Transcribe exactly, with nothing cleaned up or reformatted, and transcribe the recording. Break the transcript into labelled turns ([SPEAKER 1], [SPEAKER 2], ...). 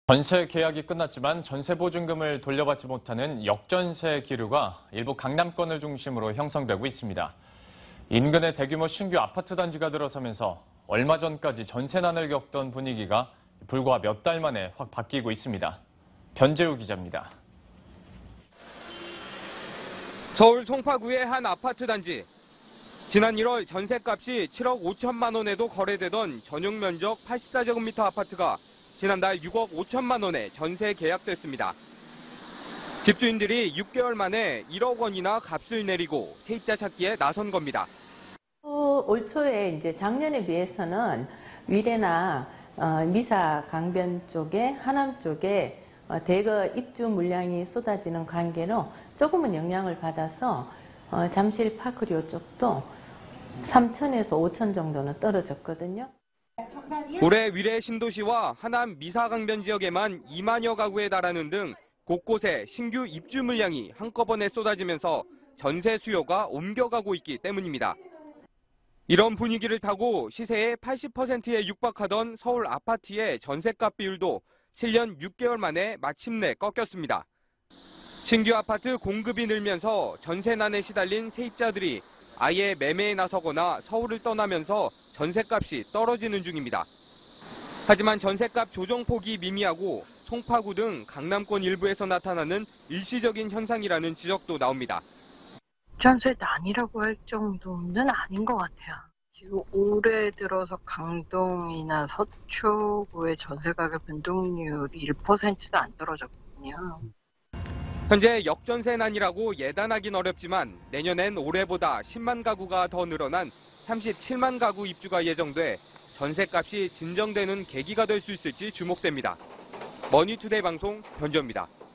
[SPEAKER 1] 전세 계약이 끝났지만 전세 보증금을 돌려받지 못하는 역전세 기류가 일부 강남권을 중심으로 형성되고 있습니다. 인근의 대규모 신규 아파트 단지가 들어서면서 얼마 전까지 전세난을 겪던 분위기가 불과 몇 달 만에 확 바뀌고 있습니다. 변재우 기자입니다.
[SPEAKER 2] 서울 송파구의 한 아파트 단지. 지난 일월 전세값이 칠억 오천만 원에도 거래되던 전용 면적 팔십사 제곱미터 아파트가 지난달 육억 오천만 원에 전세 계약됐습니다. 집주인들이 육 개월 만에 일억 원이나 값을 내리고 세입자 찾기에 나선 겁니다.
[SPEAKER 3] 올 초에 이제 작년에 비해서는 위례나 미사 강변 쪽에 하남 쪽에 대거 입주 물량이 쏟아지는 관계로 조금은 영향을 받아서 잠실 파크리오 쪽도 삼천에서 오천 정도는 떨어졌거든요.
[SPEAKER 2] 올해 위례 신도시와 하남 미사강변 지역에만 이만여 가구에 달하는 등 곳곳에 신규 입주 물량이 한꺼번에 쏟아지면서 전세 수요가 옮겨가고 있기 때문입니다. 이런 분위기를 타고 시세의 팔십 퍼센트에 육박하던 서울 아파트의 전세값 비율도 칠 년 육 개월 만에 마침내 꺾였습니다. 신규 아파트 공급이 늘면서 전세난에 시달린 세입자들이 아예 매매에 나서거나 서울을 떠나면서 전세값이 떨어지는 중입니다. 하지만 전세값 조정폭이 미미하고 송파구 등 강남권 일부에서 나타나는 일시적인 현상이라는 지적도 나옵니다.
[SPEAKER 4] 전세난이라고 할 정도는 아닌 것 같아요. 지금 올해 들어서 강동이나 서초구의 전세가격 변동률이 일 퍼센트도 안 떨어졌거든요.
[SPEAKER 2] 현재 역전세난이라고 예단하긴 어렵지만 내년엔 올해보다 십만 가구가 더 늘어난 삼십칠만 가구 입주가 예정돼 전세값이 진정되는 계기가 될 수 있을지 주목됩니다. 머니투데이 방송 변재우입니다.